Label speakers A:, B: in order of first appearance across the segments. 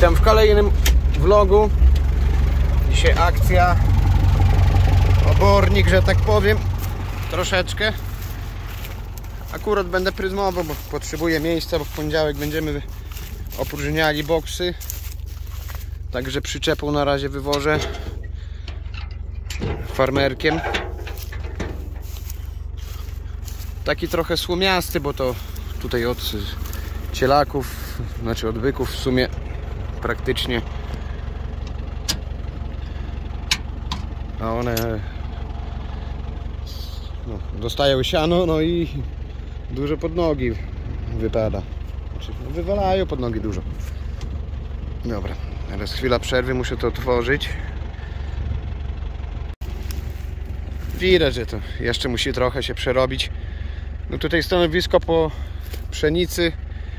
A: Witam w kolejnym vlogu. Dzisiaj akcja obornik, że tak powiem, troszeczkę. Akurat będę pryzmował, bo potrzebuję miejsca, bo w poniedziałek będziemy opróżniali boksy. Także przyczepą na razie wywożę farmerkiem. Taki trochę słomiasty, bo to tutaj od cielaków, znaczy od byków w sumie praktycznie, a one dostają siano, no i dużo pod nogi wypada, znaczy wywalają pod nogi dużo. Dobra, teraz chwila przerwy, muszę to otworzyć. Widać, że to jeszcze musi trochę się przerobić. No tutaj stanowisko po pszenicy,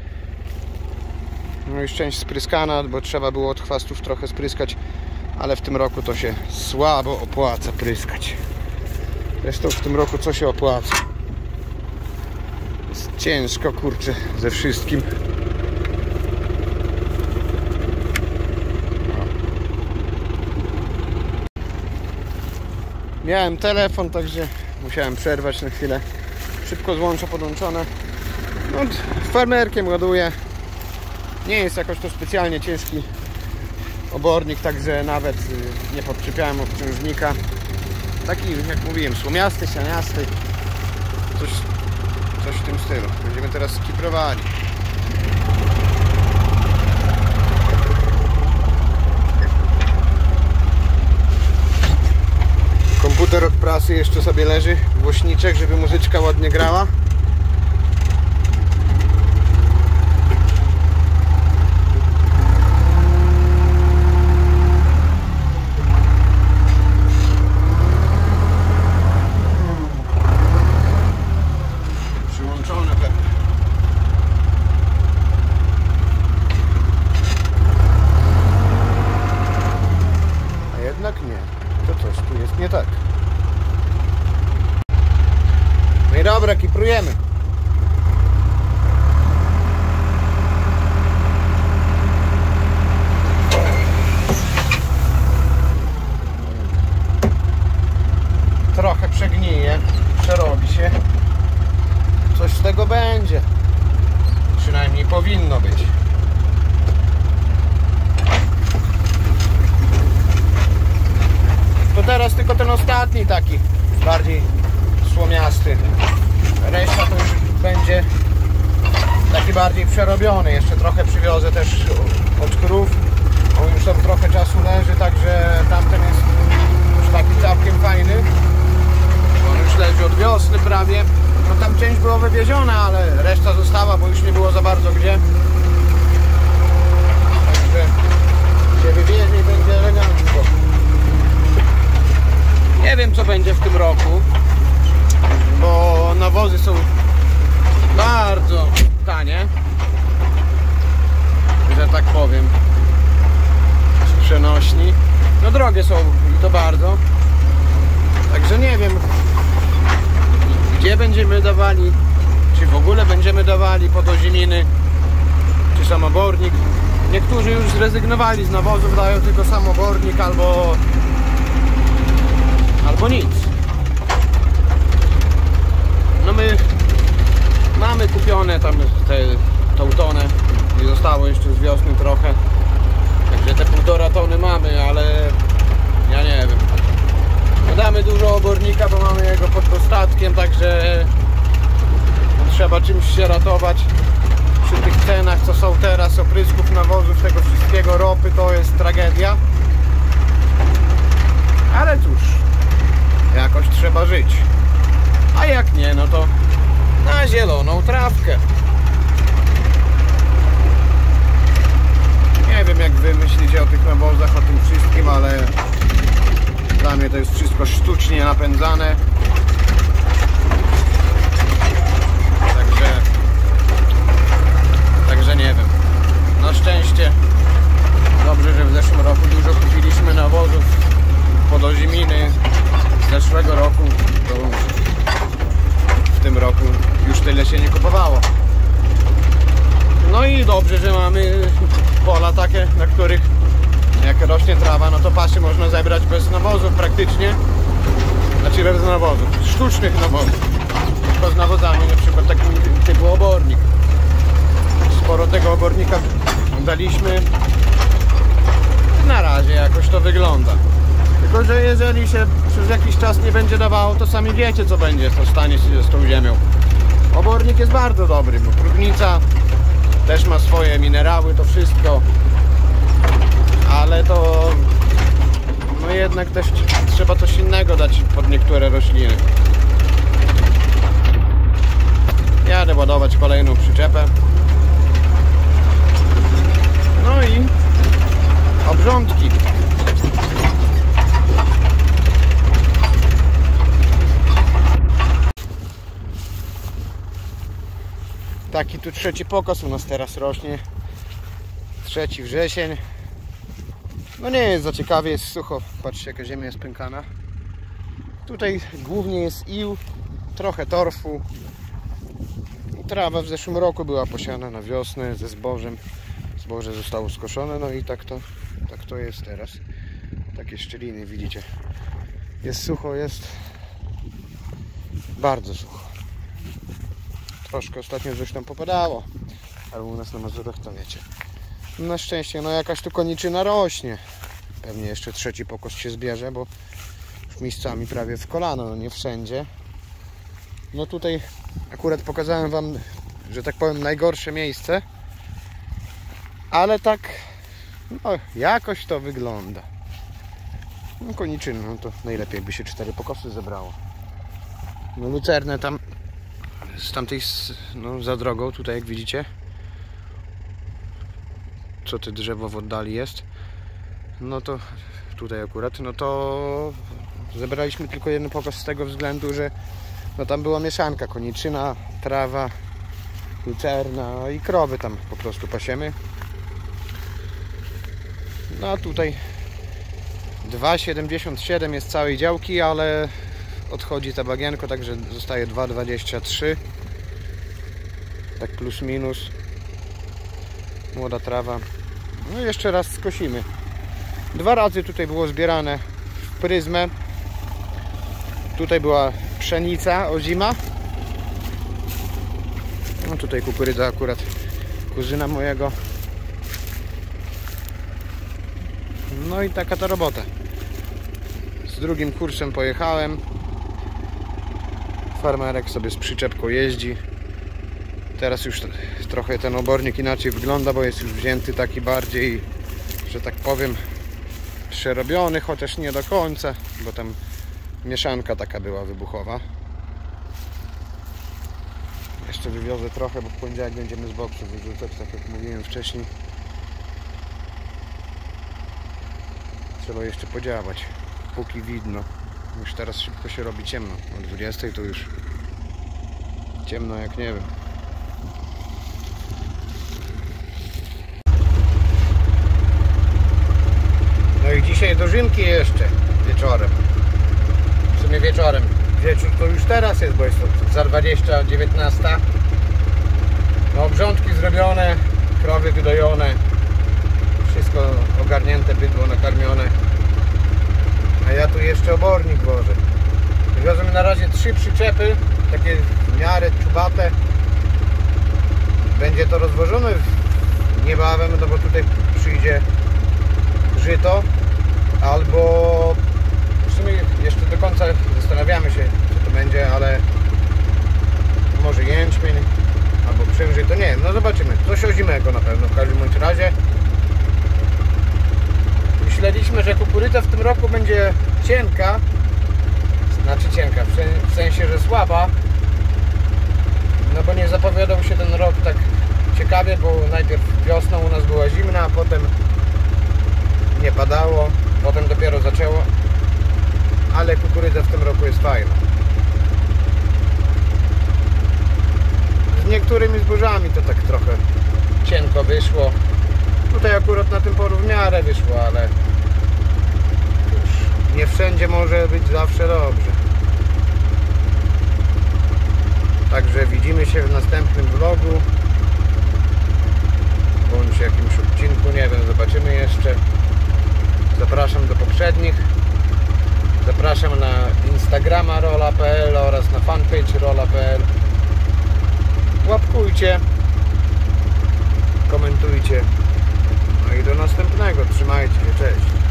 A: no już część spryskana, bo trzeba było od chwastów trochę spryskać, ale w tym roku to się słabo opłaca pryskać. Zresztą w tym roku co się opłaca? Jest ciężko, kurczę, ze wszystkim. Miałem telefon, także musiałem przerwać na chwilę. Szybko złącza podłączone. No, farmerkiem ładuję. Nie jest jakoś to specjalnie ciężki obornik, także nawet nie podczepiałem obciążnika. Taki, jak mówiłem, słomiasty, sianiasty. Coś w tym stylu. Będziemy teraz skiprowali. Komputer od prasy jeszcze sobie leży, głośniczek, żeby muzyczka ładnie grała. Przyłączone pewnie. A jednak nie. To coś tu jest nie tak. No i dobra, kiprujemy. Trochę przegnije, przerobi się. Coś z tego będzie. Przynajmniej powinno być. To teraz tylko ten ostatni taki bardziej słomiasty. Reszta to już będzie taki bardziej przerobiony. Jeszcze trochę przywiozę też od krów. On już tam trochę czasu leży, także tamten jest już taki całkiem fajny. On już leży od wiosny prawie. No tam część była wywieziona, ale reszta została, bo już nie było za bardzo gdzie. Także się wywiezie i będzie elegancko. Nie wiem, co będzie w tym roku, bo nawozy są bardzo tanie, że tak powiem, z przenośni. No drogie są i to bardzo. Także nie wiem, gdzie będziemy dawali, czy w ogóle będziemy dawali pod oziminy, czy samobornik. Niektórzy już zrezygnowali z nawozów, dają tylko samobornik albo nic. No my mamy kupione tam tą tonę i zostało jeszcze z wiosny trochę. Także te 1,5 tony mamy, ale ja nie wiem. No damy dużo obornika, bo mamy jego pod dostatkiem, także trzeba czymś się ratować. Przy tych cenach, co są teraz, oprysków, nawozów, tego wszystkiego, ropy, to jest tragedia. Ale cóż, jakoś trzeba żyć. A jak nie, no to na zieloną trawkę. Nie wiem, jak wy myślicie o tych nawozach, o tym wszystkim, ale dla mnie to jest wszystko sztucznie napędzane. Także nie wiem. Na szczęście dobrze, że w zeszłym roku dużo kupiliśmy nawozów pod oziminy. Z zeszłego roku to w tym roku już tyle się nie kupowało. No i dobrze, że mamy pola takie, na których jak rośnie trawa, no to pasy można zebrać bez nawozów praktycznie. Znaczy bez nawozów, sztucznych nawozów. Tylko z nawozami, na przykład takim typu obornik. Sporo tego obornika daliśmy. Na razie jakoś to wygląda. Tylko że jeżeli się przez jakiś czas nie będzie dawało, to sami wiecie, co będzie stanie się z tą ziemią. Obornik jest bardzo dobry, bo próchnica też ma swoje minerały, to wszystko. Ale to no jednak też trzeba coś innego dać pod niektóre rośliny. Jadę ładować kolejną przyczepę. No i obrządki. Taki tu trzeci pokos u nas teraz rośnie. 3 wrzesień. No nie jest za ciekawie, jest sucho. Patrzcie, jaka ziemia jest pękana. Tutaj głównie jest ił, trochę torfu. Trawa w zeszłym roku była posiana na wiosnę ze zbożem. Zboże zostało skoszone, no i tak to jest teraz. Takie szczeliny, widzicie. Jest sucho, jest bardzo sucho. Troszkę ostatnio coś tam popadało, ale u nas na Mazurach to wiecie. Na szczęście no jakaś tu koniczyna rośnie. Pewnie jeszcze trzeci pokos się zbierze, bo już miejscami prawie w kolano, no nie wszędzie. No tutaj akurat pokazałem wam, że tak powiem, najgorsze miejsce. Ale tak no jakoś to wygląda. No koniczyny, no to najlepiej by się 4 pokosy zebrało. No lucernę tam z tamtej, no za drogą, tutaj jak widzicie, co te drzewo w oddali jest, no to tutaj akurat, no to zebraliśmy tylko 1 pokos z tego względu, że no tam była mieszanka, koniczyna, trawa, lucerna i krowy tam po prostu pasiemy. No a tutaj 2,77 jest całej działki, ale odchodzi ta bagienko, także zostaje 2,23, tak plus minus. Młoda trawa. No i jeszcze raz skosimy. 2 razy tutaj było zbierane w pryzmę. Tutaj była pszenica ozima. No tutaj kukurydza akurat kuzyna mojego. No i taka ta robota. Z drugim kursem pojechałem. Farmerek sobie z przyczepką jeździ. Teraz już trochę ten obornik inaczej wygląda, bo jest już wzięty taki bardziej, że tak powiem, przerobiony, chociaż nie do końca, bo tam mieszanka taka była wybuchowa. Jeszcze wywiozę trochę, bo w poniedziałek będziemy z boksu wyrzucać, tak jak mówiłem wcześniej. Trzeba jeszcze podziałać, póki widno. Już teraz szybko się robi ciemno. O 20 to już ciemno jak nie wiem. No i dzisiaj dożynki jeszcze wieczorem. W sumie wieczorem. Wieczór to już teraz jest, bo jest za 20, 19. No obrządki zrobione, krowy wydojone, wszystko ogarnięte, bydło nakarmione. A ja tu jeszcze obornik wożę. Wywiozłem na razie 3 przyczepy, takie w miarę czubate. Będzie to rozwożone niebawem, no bo tutaj przyjdzie żyto, albo w sumie jeszcze do końca zastanawiamy się, co to będzie, ale może jęczmień, albo przymrzyj, to nie wiem, no zobaczymy. Coś ozimego na pewno, w każdym bądź razie. Myśleliśmy, że kukurydza w tym roku będzie cienka, znaczy cienka, w sensie, że słaba, no bo nie zapowiadał się ten rok tak ciekawie, bo najpierw wiosną u nas była zimna, a potem nie padało, potem dopiero zaczęło, ale kukurydza w tym roku jest fajna. Z niektórymi zbożami to tak trochę cienko wyszło. Tutaj akurat na tym polu w miarę wyszło, ale już nie wszędzie może być zawsze dobrze. Także widzimy się w następnym vlogu bądź jakimś odcinku, nie Zapraszam do poprzednich. Zapraszam na Instagrama rola.pl oraz na fanpage rola.pl. Łapkujcie, komentujcie. No i do następnego. Trzymajcie się, cześć.